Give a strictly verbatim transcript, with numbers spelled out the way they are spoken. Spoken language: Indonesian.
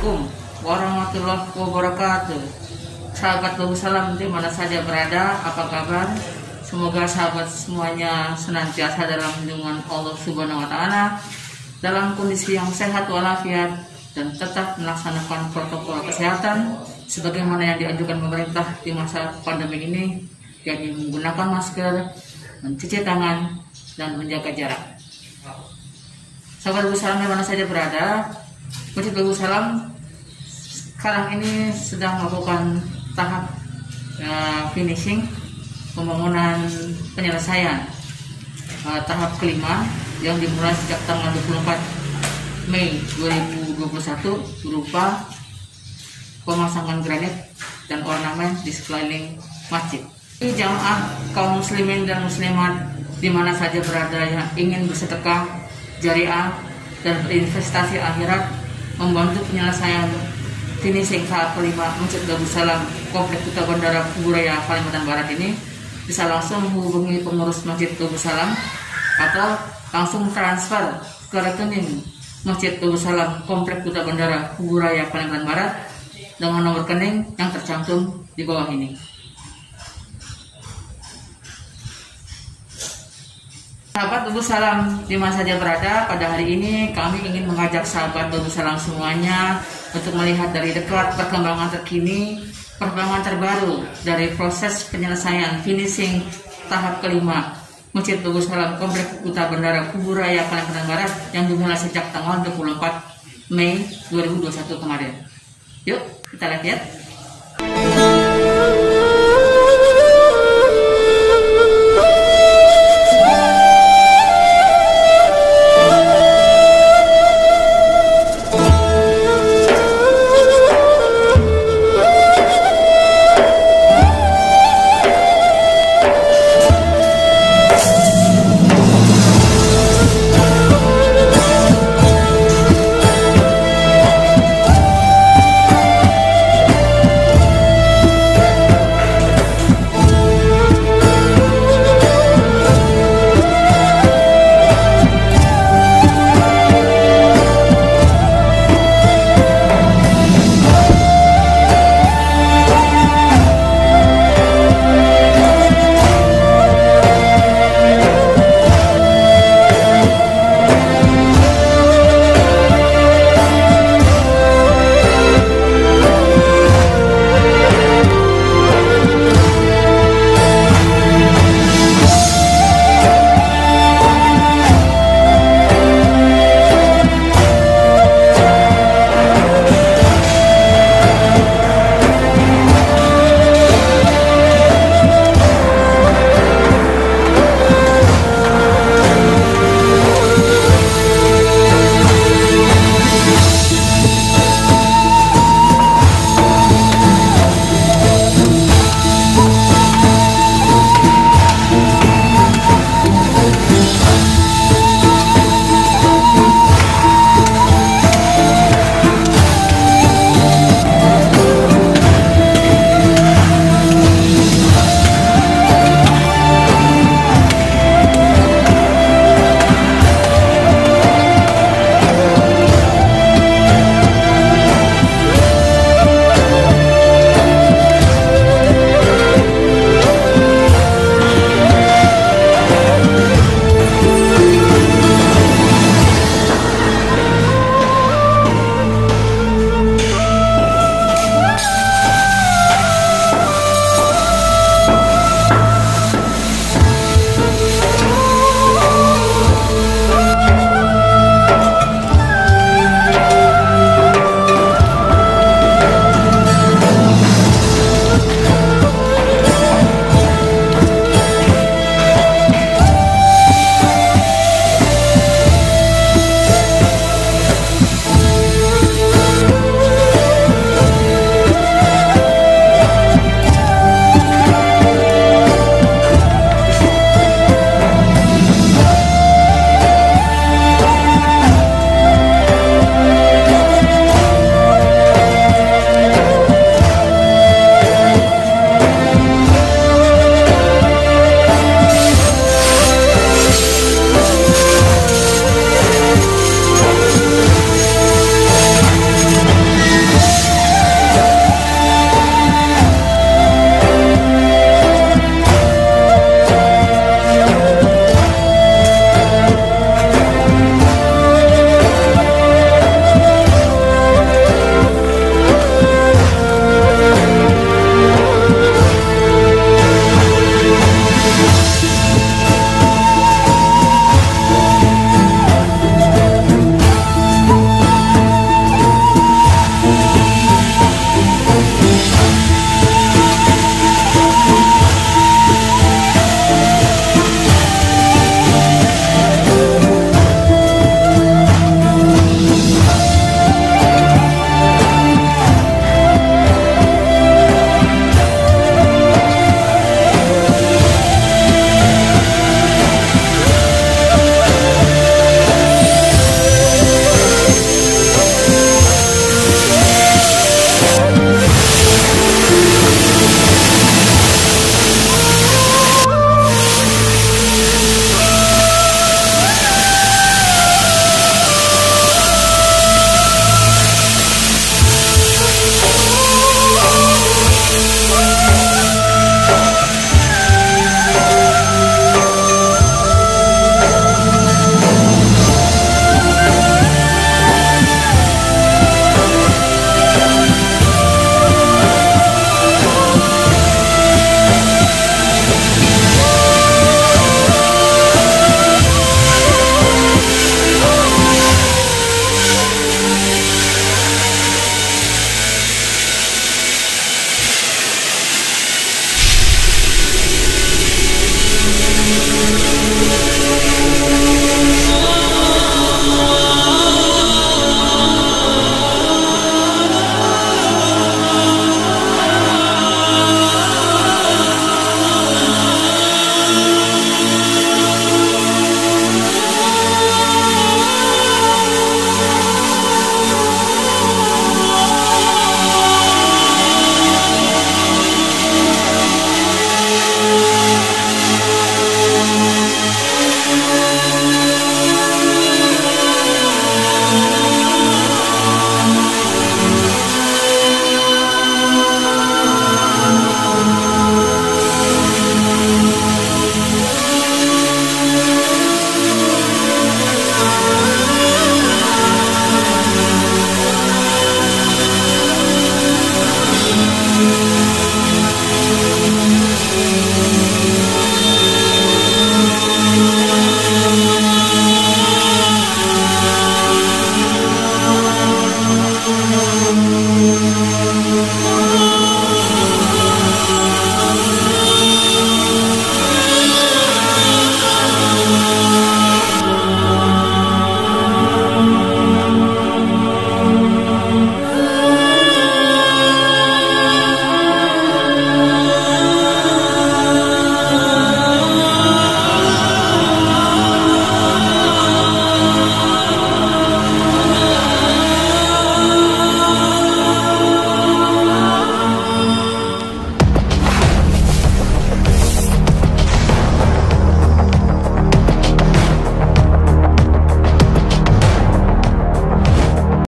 Assalamualaikum warahmatullahi wabarakatuh. Sahabat Bagus Salam di mana saja berada, apa kabar? Semoga sahabat semuanya senantiasa dalam lindungan Allah Subhanahu wa Ta'ala, dalam kondisi yang sehat walafiat, dan tetap melaksanakan protokol kesehatan sebagaimana yang dianjurkan pemerintah di masa pandemi ini, yakni menggunakan masker, mencuci tangan, dan menjaga jarak. Sahabat Bagus Salam di mana saja berada, Masjid Bagus Salam sekarang ini sedang melakukan tahap uh, finishing pembangunan penyelesaian uh, tahap kelima yang dimulai sejak tanggal dua puluh empat Mei dua ribu dua puluh satu berupa pemasangan granit dan ornamen di sekeliling masjid. Jamaah kaum muslimin dan muslimat di mana saja berada yang ingin bersedekah jariah dan berinvestasi akhirat membantu penyelesaian finishing tahap kelima Masjid Bagus Salam Komplek Kuta Bandara Kuburaya Kalimantan Barat ini, bisa langsung menghubungi pengurus Masjid Bagus Salam atau langsung transfer ke rekening Masjid Bagus Salam Komplek Kuta Bandara Kuburaya Kalimantan Barat dengan nomor rekening yang tercantum di bawah ini. Sahabat Bagus Salam di mana saja berada, pada hari ini kami ingin mengajak sahabat Bagus Salam semuanya untuk melihat dari dekat perkembangan terkini, perkembangan terbaru dari proses penyelesaian finishing tahap kelima Masjid Bagus Salam Komplek Kuta Bandara Kuburaya Kalimantan Barat yang dimulai sejak tanggal dua puluh empat Mei dua ribu dua puluh satu kemarin. Yuk kita lihat.